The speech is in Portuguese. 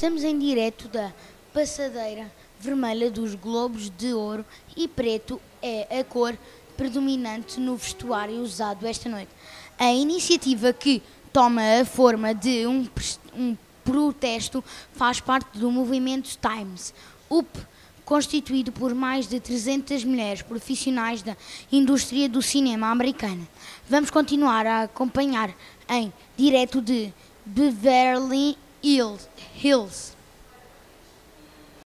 Estamos em direto da passadeira vermelha dos Globos de Ouro e preto é a cor predominante no vestuário usado esta noite. A iniciativa, que toma a forma de um protesto, faz parte do movimento Time's Up, constituído por mais de 300 mulheres profissionais da indústria do cinema americana. Vamos continuar a acompanhar em direto de Beverly Hills.